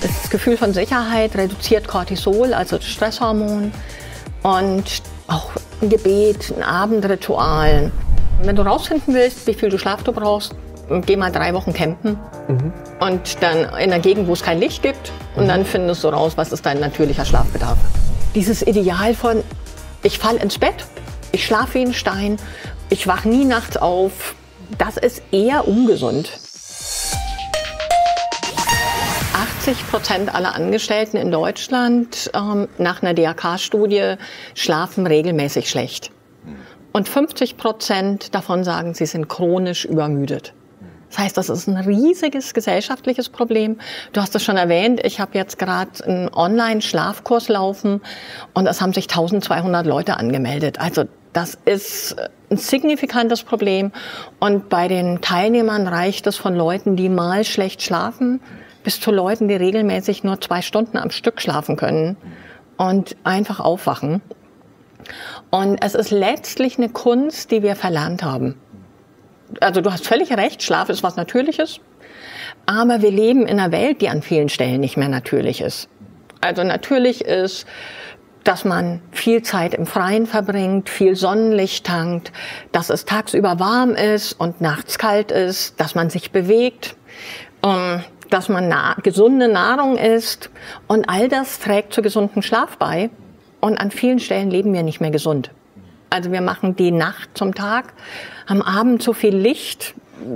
Das Gefühl von Sicherheit reduziert Cortisol, also das Stresshormon, und auch ein Gebet, ein Abendritual. Wenn du rausfinden willst, wie viel du Schlaf du brauchst, geh mal 3 Wochen campen und dann in einer Gegend, wo es kein Licht gibt, und dann findest du raus, was ist dein natürlicher Schlafbedarf. Dieses Ideal von, ich falle ins Bett, ich schlafe wie ein Stein, ich wache nie nachts auf, das ist eher ungesund. 80% aller Angestellten in Deutschland nach einer DRK-Studie schlafen regelmäßig schlecht. Und 50% davon sagen, sie sind chronisch übermüdet. Das heißt, das ist ein riesiges gesellschaftliches Problem. Du hast es schon erwähnt, ich habe jetzt gerade einen Online-Schlafkurs laufen und es haben sich 1200 Leute angemeldet. Also das ist ein signifikantes Problem. Und bei den Teilnehmern reicht es von Leuten, die mal schlecht schlafen, bis zu Leuten, die regelmäßig nur 2 Stunden am Stück schlafen können und einfach aufwachen. Und es ist letztlich eine Kunst, die wir verlernt haben. Also du hast völlig recht, Schlaf ist was Natürliches, aber wir leben in einer Welt, die an vielen Stellen nicht mehr natürlich ist. Also natürlich ist, dass man viel Zeit im Freien verbringt, viel Sonnenlicht tankt, dass es tagsüber warm ist und nachts kalt ist, dass man sich bewegt, dass man gesunde Nahrung isst, und all das trägt zu gesundem Schlaf bei. Und an vielen Stellen leben wir nicht mehr gesund. Also wir machen die Nacht zum Tag, am Abend so viel Licht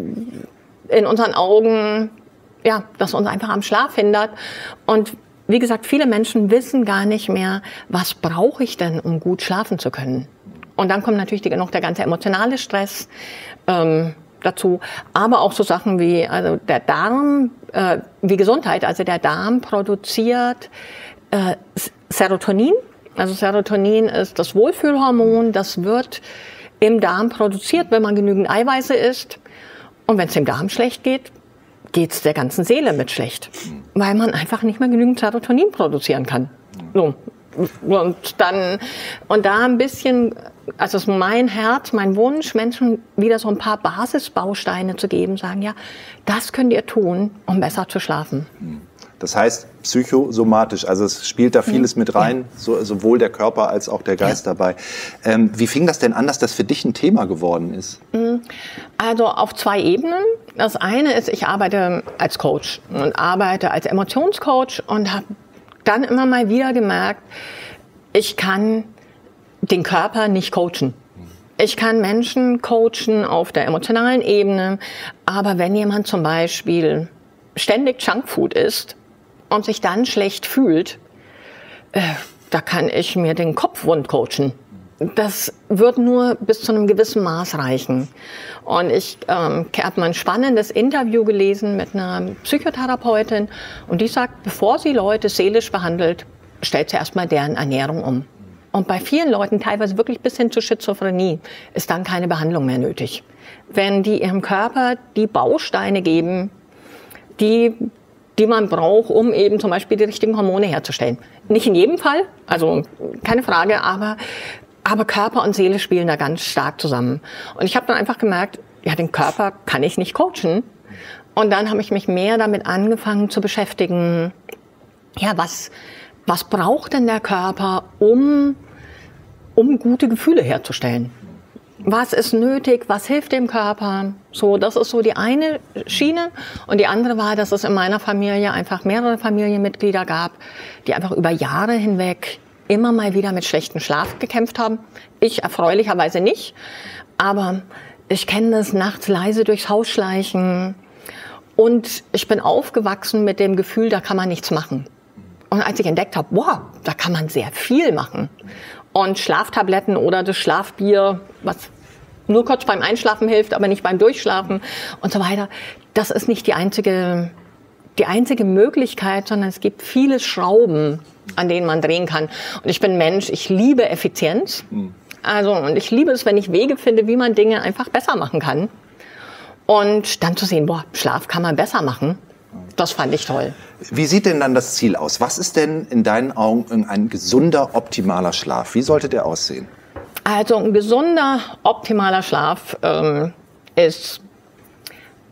in unseren Augen, ja, das uns einfach am Schlaf hindert. Und wie gesagt, viele Menschen wissen gar nicht mehr, was brauche ich denn, um gut schlafen zu können. Und dann kommt natürlich noch der ganze emotionale Stress dazu, aber auch so Sachen wie also der Darm, wie Gesundheit. Also der Darm produziert Serotonin. Also Serotonin ist das Wohlfühlhormon, das wird im Darm produziert, wenn man genügend Eiweiße isst. Und wenn es dem Darm schlecht geht, geht es der ganzen Seele mit schlecht, weil man einfach nicht mehr genügend Serotonin produzieren kann. So. Und da ein bisschen, also ist mein Herz, mein Wunsch, Menschen wieder so ein paar Basisbausteine zu geben, sagen, ja, das könnt ihr tun, um besser zu schlafen. Das heißt psychosomatisch, also es spielt da vieles mit rein, sowohl der Körper als auch der Geist dabei. Wie fing das denn an, dass das für dich ein Thema geworden ist? Also auf 2 Ebenen. Das eine ist, ich arbeite als Coach und arbeite als Emotionscoach und habe dann immer mal wieder gemerkt, ich kann den Körper nicht coachen. Ich kann Menschen coachen auf der emotionalen Ebene, aber wenn jemand zum Beispiel ständig Junkfood isst und sich dann schlecht fühlt, da kann ich mir den Kopf wund coachen. Das wird nur bis zu einem gewissen Maß reichen. Und ich habe mal ein spannendes Interview gelesen mit einer Psychotherapeutin, und die sagt, bevor sie Leute seelisch behandelt, stellt sie erstmal deren Ernährung um. Und bei vielen Leuten, teilweise wirklich bis hin zur Schizophrenie, ist dann keine Behandlung mehr nötig. Wenn die ihrem Körper die Bausteine geben, die man braucht, um eben zum Beispiel die richtigen Hormone herzustellen. Nicht in jedem Fall, also keine Frage, aber Körper und Seele spielen da ganz stark zusammen. Und ich habe dann einfach gemerkt, ja, den Körper kann ich nicht coachen. Und dann habe ich mich mehr damit angefangen zu beschäftigen, ja, was braucht denn der Körper, um gute Gefühle herzustellen? Was ist nötig? Was hilft dem Körper? So, das ist so die eine Schiene. Und die andere war, dass es in meiner Familie einfach mehrere Familienmitglieder gab, die einfach über Jahre hinweg immer mal wieder mit schlechtem Schlaf gekämpft haben. Ich erfreulicherweise nicht. Aber ich kenne das, nachts leise durchs Haus schleichen. Und ich bin aufgewachsen mit dem Gefühl, da kann man nichts machen. Und als ich entdeckt habe, wow, da kann man sehr viel machen. Und Schlaftabletten oder das Schlafbier, was nur kurz beim Einschlafen hilft, aber nicht beim Durchschlafen und so weiter, das ist nicht die einzige Möglichkeit, sondern es gibt viele Schrauben, an denen man drehen kann. Und ich bin Mensch, ich liebe Effizienz. Also, und ich liebe es, wenn ich Wege finde, wie man Dinge einfach besser machen kann. Und dann zu sehen, boah, Schlaf kann man besser machen. Das fand ich toll. Wie sieht denn dann das Ziel aus? Was ist denn in deinen Augen ein gesunder, optimaler Schlaf? Wie sollte der aussehen? Also ein gesunder, optimaler Schlaf ist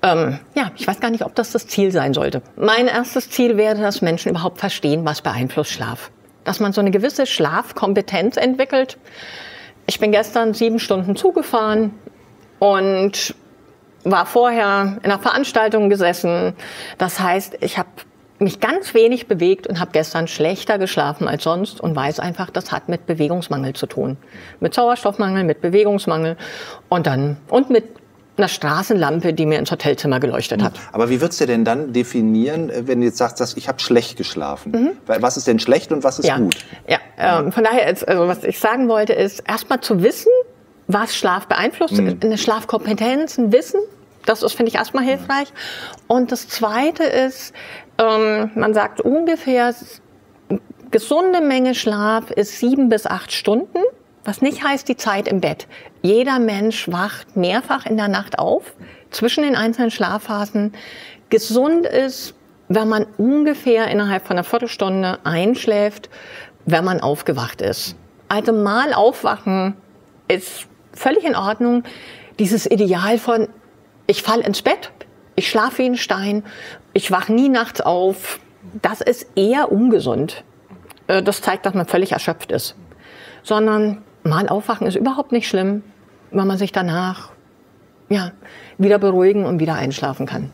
Ich weiß gar nicht, ob das Ziel sein sollte. Mein erstes Ziel wäre, dass Menschen überhaupt verstehen, was beeinflusst Schlaf. Dass man so eine gewisse Schlafkompetenz entwickelt. Ich bin gestern 7 Stunden zugefahren und war vorher in einer Veranstaltung gesessen. Das heißt, ich habe mich ganz wenig bewegt und habe gestern schlechter geschlafen als sonst und weiß einfach, das hat mit Bewegungsmangel zu tun. Mit Sauerstoffmangel, mit Bewegungsmangel und mit einer Straßenlampe, die mir ins Hotelzimmer geleuchtet hat. Aber wie würdest du denn dann definieren, wenn du jetzt sagst, ich habe schlecht geschlafen? Was ist denn schlecht und was ist gut? Von daher, was ich sagen wollte, ist erstmal zu wissen, was Schlaf beeinflusst, eine Schlafkompetenz, ein Wissen. Das ist, finde ich, erstmal hilfreich. Und das Zweite ist, man sagt ungefähr, gesunde Menge Schlaf ist 7 bis 8 Stunden. Was nicht heißt die Zeit im Bett. Jeder Mensch wacht mehrfach in der Nacht auf, zwischen den einzelnen Schlafphasen. Gesund ist, wenn man ungefähr innerhalb von einer Viertelstunde einschläft, wenn man aufgewacht ist. Also mal aufwachen ist völlig in Ordnung. Dieses Ideal von, ich falle ins Bett, ich schlafe wie ein Stein, ich wache nie nachts auf, das ist eher ungesund. Das zeigt, dass man völlig erschöpft ist. Sondern mal aufwachen ist überhaupt nicht schlimm, wenn man sich danach wieder beruhigen und wieder einschlafen kann.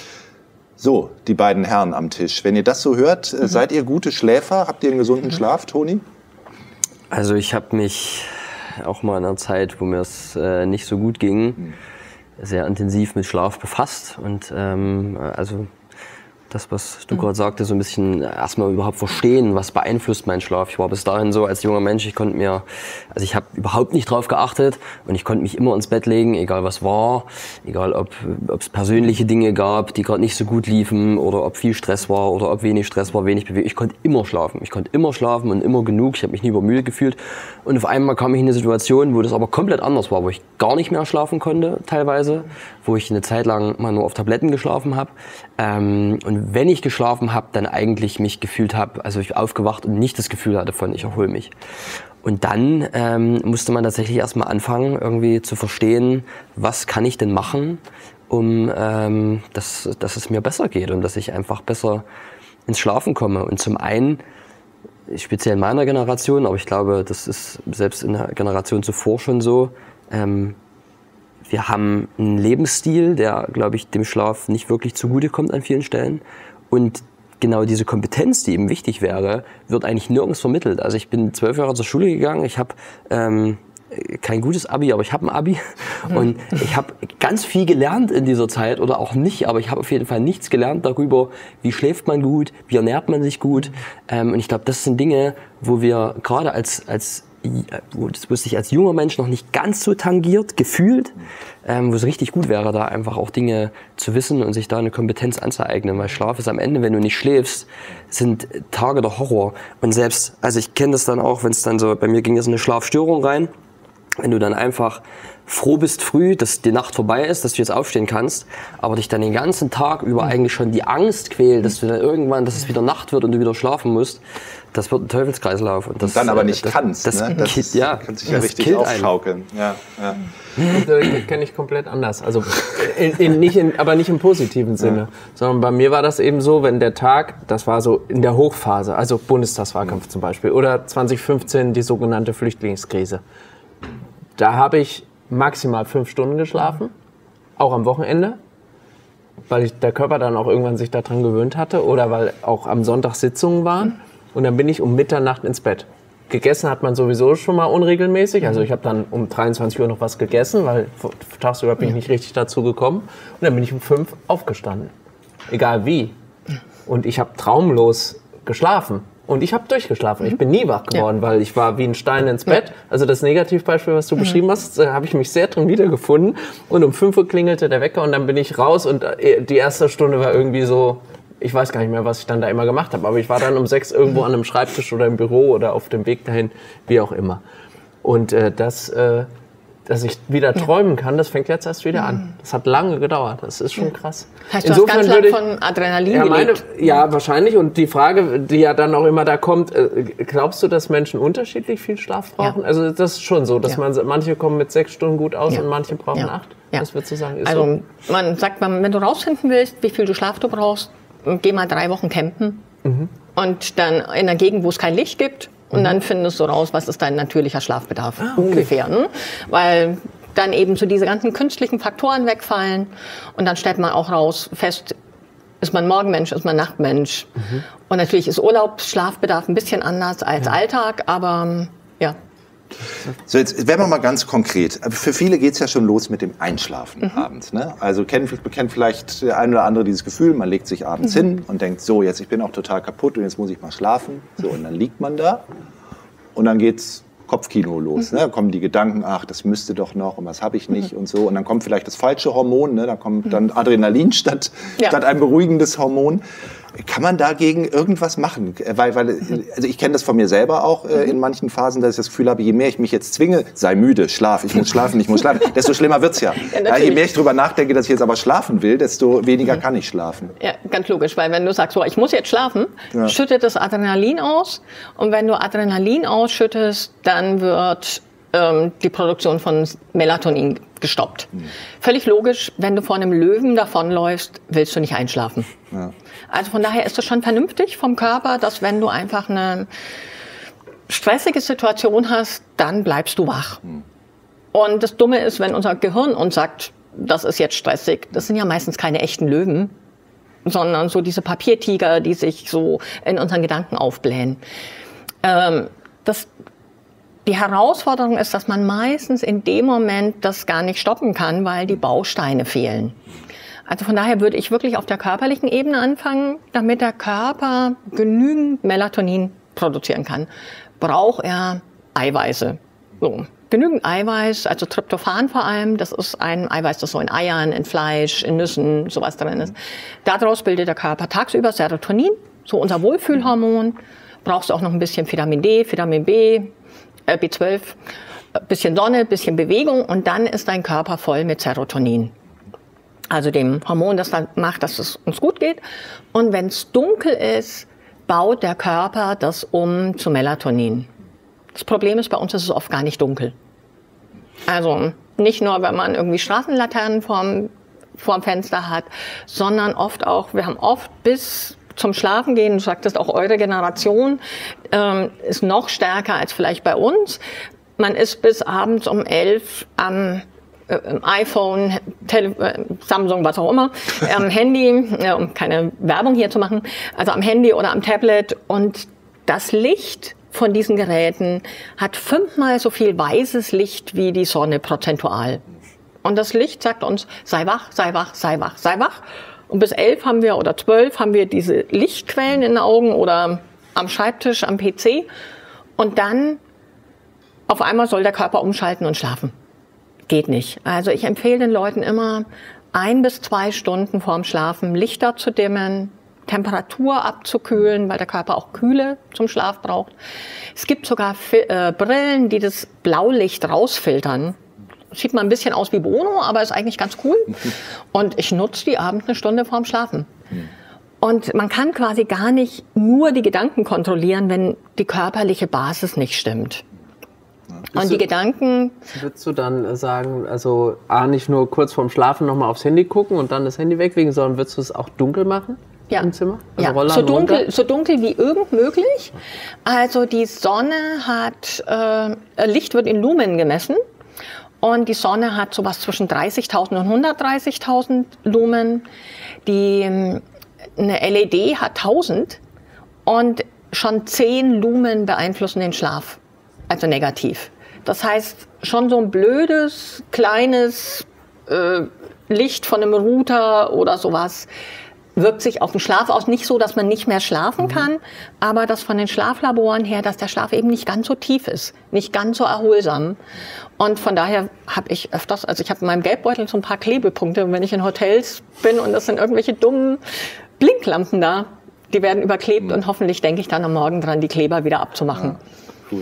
So, die beiden Herren am Tisch. Wenn ihr das so hört, seid ihr gute Schläfer? Habt ihr einen gesunden Schlaf, Toni? Also ich habe mich auch mal in einer Zeit, wo mir es nicht so gut ging, sehr intensiv mit Schlaf befasst. Und also das, was du gerade sagte, so ein bisschen erstmal überhaupt verstehen, was beeinflusst meinen Schlaf. Ich war bis dahin so als junger Mensch, ich habe überhaupt nicht drauf geachtet und ich konnte mich immer ins Bett legen, egal was war, egal ob es persönliche Dinge gab, die gerade nicht so gut liefen oder ob viel Stress war oder ob wenig Stress war, wenig Bewegung. Ich konnte immer schlafen. Ich konnte immer schlafen und immer genug. Ich habe mich nie übermüdet gefühlt. Und auf einmal kam ich in eine Situation, wo das aber komplett anders war, wo ich gar nicht mehr schlafen konnte teilweise, wo ich eine Zeit lang mal nur auf Tabletten geschlafen habe. Und wenn ich geschlafen habe, dann eigentlich mich gefühlt habe, also ich aufgewacht und nicht das Gefühl hatte von, ich erhole mich. Und dann musste man tatsächlich erstmal anfangen, irgendwie zu verstehen, was kann ich denn machen, um dass es mir besser geht und dass ich einfach besser ins Schlafen komme. Und zum einen, speziell in meiner Generation, aber ich glaube, das ist selbst in der Generation zuvor schon so, wir haben einen Lebensstil, der, glaube ich, dem Schlaf nicht wirklich zugutekommt an vielen Stellen. Und genau diese Kompetenz, die eben wichtig wäre, wird eigentlich nirgends vermittelt. Also ich bin 12 Jahre zur Schule gegangen, ich habe kein gutes Abi, aber ich habe ein Abi. Und ich habe ganz viel gelernt in dieser Zeit oder auch nicht, aber ich habe auf jeden Fall nichts gelernt darüber, wie schläft man gut, wie ernährt man sich gut. Und ich glaube, das sind Dinge, wo wir gerade wo es sich als junger Mensch noch nicht ganz so tangiert, gefühlt, wo es richtig gut wäre, da einfach auch Dinge zu wissen und sich da eine Kompetenz anzueignen. Weil Schlaf ist am Ende, wenn du nicht schläfst, sind Tage der Horror. Und selbst, also ich kenne das dann auch, wenn es dann so, bei mir ging jetzt eine Schlafstörung rein, wenn du dann einfach froh bist früh, dass die Nacht vorbei ist, dass du jetzt aufstehen kannst, aber dich dann den ganzen Tag über eigentlich schon die Angst quält, dass du dann irgendwann, dass es wieder Nacht wird und du wieder schlafen musst, das wird ein Teufelskreislauf. Und dann aber nicht kannst, das ne? Das kann sich ja richtig aufschaukeln. Ja. Das kenne ich komplett anders. Also aber nicht im positiven Sinne. Sondern bei mir war das eben so, wenn der Tag, das war so in der Hochphase, also Bundestagswahlkampf zum Beispiel, oder 2015 die sogenannte Flüchtlingskrise. Da habe ich maximal 5 Stunden geschlafen, auch am Wochenende, weil der Körper dann auch irgendwann sich daran gewöhnt hatte oder weil auch am Sonntag Sitzungen waren. Und dann bin ich um Mitternacht ins Bett. Gegessen hat man sowieso schon mal unregelmäßig. Also ich habe dann um 23 Uhr noch was gegessen, weil tagsüber bin ich nicht richtig dazu gekommen. Und dann bin ich um 5 aufgestanden. Egal wie. Und ich habe traumlos geschlafen. Und ich habe durchgeschlafen. Ich bin nie wach geworden, weil ich war wie ein Stein ins Bett. Also das Negativbeispiel, was du beschrieben hast, habe ich mich sehr drin wiedergefunden. Und um 5 Uhr klingelte der Wecker und dann bin ich raus. Und die erste Stunde war irgendwie so, ich weiß gar nicht mehr, was ich dann da immer gemacht habe. Aber ich war dann um 6 irgendwo an einem Schreibtisch oder im Büro oder auf dem Weg dahin, wie auch immer. Und das dass ich wieder träumen kann, das fängt jetzt erst wieder an. Das hat lange gedauert. Das ist schon krass. Heißt, du hast ganz lange von Adrenalin gelebt? Ja, wahrscheinlich. Und die Frage, die ja dann auch immer da kommt, glaubst du, dass Menschen unterschiedlich viel Schlaf brauchen? Ja. Also das ist schon so, dass manche kommen mit 6 Stunden gut aus und manche brauchen 8. Ja. Das würdest du sagen, ist also so? Man sagt, wenn du rausfinden willst, wie viel du Schlaf du brauchst, geh mal 3 Wochen campen und dann in einer Gegend, wo es kein Licht gibt. Und dann findest du raus, was ist dein natürlicher Schlafbedarf ungefähr. Ne? Weil dann eben so diese ganzen künstlichen Faktoren wegfallen. Und dann stellt man auch fest, ist man Morgenmensch, ist man Nachtmensch. Und natürlich ist Urlaubsschlafbedarf ein bisschen anders als Alltag, aber ja. So, jetzt werden wir mal ganz konkret. Für viele geht es ja schon los mit dem Einschlafen abends. Ne? Also kennt vielleicht der eine oder andere dieses Gefühl, man legt sich abends hin und denkt, so, jetzt ich bin auch total kaputt und jetzt muss ich mal schlafen. So, und dann liegt man da und dann geht's Kopfkino los. Ne? Da kommen die Gedanken, ach, das müsste doch noch und was habe ich nicht und so. Und dann kommt vielleicht das falsche Hormon, ne? Da kommt dann Adrenalin statt ein beruhigendes Hormon. Kann man dagegen irgendwas machen? Also ich kenne das von mir selber auch in manchen Phasen, dass ich das Gefühl habe, je mehr ich mich jetzt zwinge, sei müde, schlaf, ich muss schlafen, desto schlimmer wird's ja. Je mehr ich drüber nachdenke, dass ich jetzt aber schlafen will, desto weniger kann ich schlafen. Ja, ganz logisch, weil wenn du sagst, so, ich muss jetzt schlafen, schüttet das Adrenalin aus. Und wenn du Adrenalin ausschüttest, dann wird die Produktion von Melatonin gestoppt. Völlig logisch, wenn du vor einem Löwen davonläufst, willst du nicht einschlafen. Ja. Also von daher ist es schon vernünftig vom Körper, dass wenn du einfach eine stressige Situation hast, dann bleibst du wach. Und das Dumme ist, wenn unser Gehirn uns sagt, das ist jetzt stressig, das sind ja meistens keine echten Löwen, sondern so diese Papiertiger, die sich so in unseren Gedanken aufblähen. Die Herausforderung ist, dass man meistens in dem Moment das gar nicht stoppen kann, weil die Bausteine fehlen. Also von daher würde ich wirklich auf der körperlichen Ebene anfangen, damit der Körper genügend Melatonin produzieren kann. Braucht er Eiweiße. So. Genügend Eiweiß, also Tryptophan vor allem, das ist ein Eiweiß, das so in Eiern, in Fleisch, in Nüssen, sowas drin ist. Daraus bildet der Körper tagsüber Serotonin, so unser Wohlfühlhormon. Brauchst du auch noch ein bisschen Vitamin D, Vitamin B, B12, bisschen Sonne, bisschen Bewegung und dann ist dein Körper voll mit Serotonin. Also dem Hormon, das dann macht, dass es uns gut geht. Und wenn es dunkel ist, baut der Körper das um zu Melatonin. Das Problem ist, bei uns ist es oft gar nicht dunkel. Also nicht nur, wenn man irgendwie Straßenlaternen vorm Fenster hat, sondern oft auch, wir haben oft bis zum Schlafen gehen, du sagtest auch, eure Generation ist noch stärker als vielleicht bei uns. Man ist bis abends um 11 am iPhone, Samsung, was auch immer, am Handy, um keine Werbung hier zu machen, also am Handy oder am Tablet. Und das Licht von diesen Geräten hat 5-mal so viel weißes Licht wie die Sonne prozentual. Und das Licht sagt uns, sei wach, sei wach, sei wach, sei wach. Und bis 11 haben wir oder 12 haben wir diese Lichtquellen in den Augen oder am Schreibtisch, am PC. Und dann auf einmal soll der Körper umschalten und schlafen. Geht nicht. Also ich empfehle den Leuten immer 1 bis 2 Stunden vorm Schlafen Lichter zu dimmen, Temperatur abzukühlen, weil der Körper auch Kühle zum Schlaf braucht. Es gibt sogar Brillen, die das Blaulicht rausfiltern. Sieht mal ein bisschen aus wie Bono, aber ist eigentlich ganz cool. Und ich nutze die abends 1 Stunde vorm Schlafen. Und man kann quasi gar nicht nur die Gedanken kontrollieren, wenn die körperliche Basis nicht stimmt. Und die Gedanken... Würdest du dann sagen, also nicht nur kurz vorm Schlafen nochmal aufs Handy gucken und dann das Handy weglegen, sondern würdest du es auch dunkel machen im Zimmer? Also ja, so dunkel wie irgend möglich. Also die Sonne hat... Licht wird in Lumen gemessen. Und die Sonne hat sowas zwischen 30.000 und 130.000 Lumen. Eine LED hat 1000 und schon 10 Lumen beeinflussen den Schlaf, also negativ. Das heißt, schon so ein blödes, kleines Licht von einem Router oder sowas wirkt sich auf den Schlaf aus. Nicht so, dass man nicht mehr schlafen kann, aber das von den Schlaflaboren her, dass der Schlaf eben nicht ganz so tief ist, nicht ganz so erholsam. Und von daher habe ich öfters, also ich habe in meinem Geldbeutel so ein paar Klebepunkte. Und wenn ich in Hotels bin und das sind irgendwelche dummen Blinklampen da, die werden überklebt und hoffentlich denke ich dann am Morgen dran, die Kleber wieder abzumachen. Ja, gut.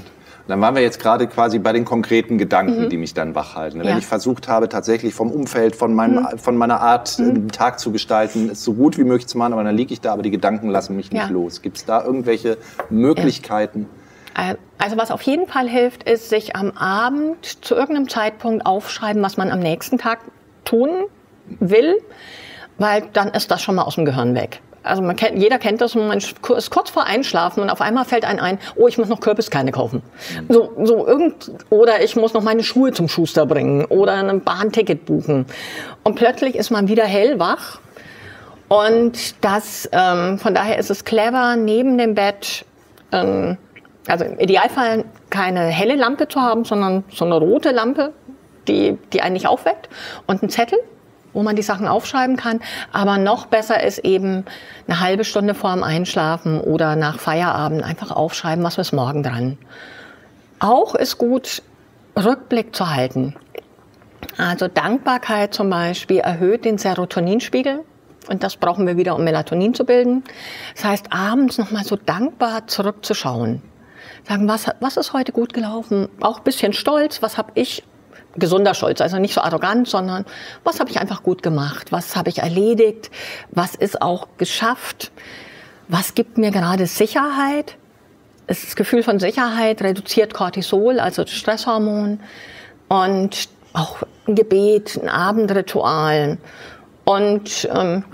Dann waren wir jetzt gerade quasi bei den konkreten Gedanken, die mich dann wach halten. Wenn ich versucht habe, tatsächlich vom Umfeld, von meiner Art, einen Tag zu gestalten, es so gut wie möglich zu machen, aber dann liege ich da, aber die Gedanken lassen mich nicht los. Gibt es da irgendwelche Möglichkeiten? Also was auf jeden Fall hilft, ist, sich am Abend zu irgendeinem Zeitpunkt aufschreiben, was man am nächsten Tag tun will, weil dann ist das schon mal aus dem Gehirn weg. Also jeder kennt das, man ist kurz vor Einschlafen und auf einmal fällt einem ein, oh, ich muss noch Kürbiskerne kaufen. Oder ich muss noch meine Schuhe zum Schuster bringen oder ein Bahnticket buchen. Und plötzlich ist man wieder hellwach. Und von daher ist es clever, neben dem Bett, also im Idealfall keine helle Lampe zu haben, sondern so eine rote Lampe, die einen nicht aufweckt, und einen Zettel, wo man die Sachen aufschreiben kann. Aber noch besser ist eben eine halbe Stunde vor dem Einschlafen oder nach Feierabend einfach aufschreiben, was ist morgen dran. Auch ist gut, Rückblick zu halten. Also Dankbarkeit zum Beispiel erhöht den Serotoninspiegel. Und das brauchen wir wieder, um Melatonin zu bilden. Das heißt, abends noch mal so dankbar zurückzuschauen. Sagen, was ist heute gut gelaufen? Auch ein bisschen stolz, was habe ich, gesunder Stolz, also nicht so arrogant, sondern was habe ich einfach gut gemacht? Was habe ich erledigt? Was ist auch geschafft? Was gibt mir gerade Sicherheit? Das Gefühl von Sicherheit reduziert Cortisol, also das Stresshormon. Und auch ein Gebet, ein Abendritual. Und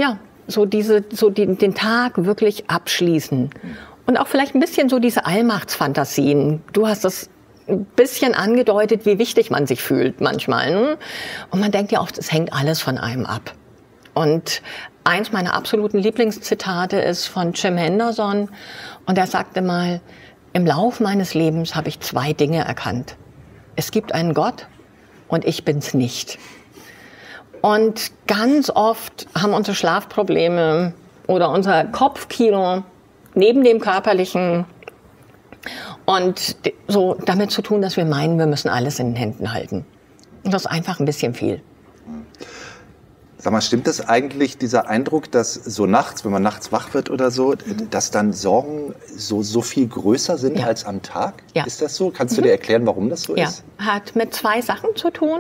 den Tag wirklich abschließen. Und auch vielleicht ein bisschen so diese Allmachtsfantasien. Du hast das ein bisschen angedeutet, wie wichtig man sich fühlt manchmal. Ne? Und man denkt ja oft, es hängt alles von einem ab. Und eins meiner absoluten Lieblingszitate ist von Jim Henderson. Und er sagte mal, im Lauf meines Lebens habe ich 2 Dinge erkannt. Es gibt einen Gott und ich bin's nicht. Und ganz oft haben unsere Schlafprobleme oder unser Kopfkino neben dem körperlichen und so damit zu tun, dass wir meinen, wir müssen alles in den Händen halten. Und das ist einfach ein bisschen viel. Sag mal, stimmt das eigentlich, dieser Eindruck, dass so nachts, wenn man nachts wach wird oder so, dass dann Sorgen so viel größer sind als am Tag? Ja. Ist das so? Kannst du dir erklären, warum das so ist? Ja, hat mit 2 Sachen zu tun.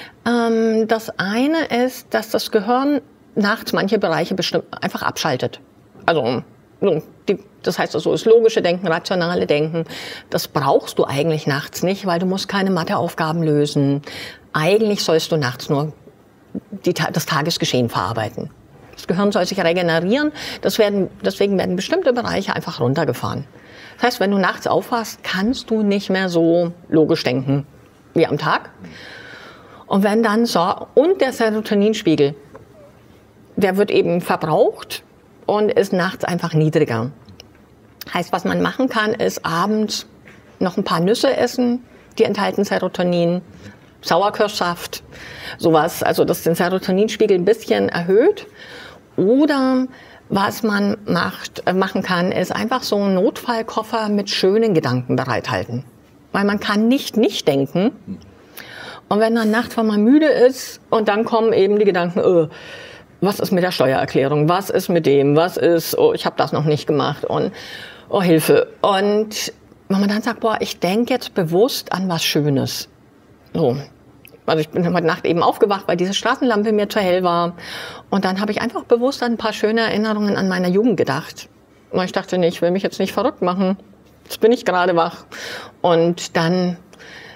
Das eine ist, dass das Gehirn nachts manche Bereiche bestimmt einfach abschaltet. Also das heißt, so ist logische Denken, rationale Denken. Das brauchst du eigentlich nachts nicht, weil du musst keine Matheaufgaben lösen. Eigentlich sollst du nachts nur das Tagesgeschehen verarbeiten. Das Gehirn soll sich regenerieren. Deswegen werden bestimmte Bereiche einfach runtergefahren. Das heißt, wenn du nachts aufwachst, kannst du nicht mehr so logisch denken wie am Tag. Und wenn dann und der Serotoninspiegel, der wird eben verbraucht und ist nachts einfach niedriger. Heißt, was man machen kann, ist abends noch ein paar Nüsse essen, die enthalten Serotonin, Sauerkirschsaft, sowas, also das den Serotoninspiegel ein bisschen erhöht. Oder was man machen kann, ist einfach so einen Notfallkoffer mit schönen Gedanken bereithalten. Weil man kann nicht denken. Und wenn dann nachts, wenn man müde ist und dann kommen eben die Gedanken, was ist mit der Steuererklärung, was ist mit dem, ich habe das noch nicht gemacht und Hilfe. Und wenn man dann sagt, ich denke jetzt bewusst an was Schönes. So. Also ich bin heute Nacht eben aufgewacht, weil diese Straßenlampe mir zu hell war. Und dann habe ich einfach bewusst an ein paar schöne Erinnerungen an meine Jugend gedacht. Und ich dachte, ich will mich jetzt nicht verrückt machen. Jetzt bin ich gerade wach. Und dann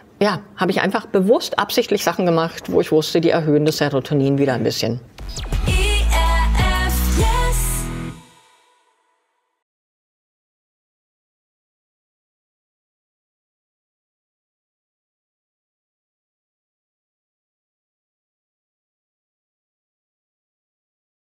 habe ich einfach bewusst absichtlich Sachen gemacht, wo ich wusste, die erhöhen das Serotonin wieder ein bisschen.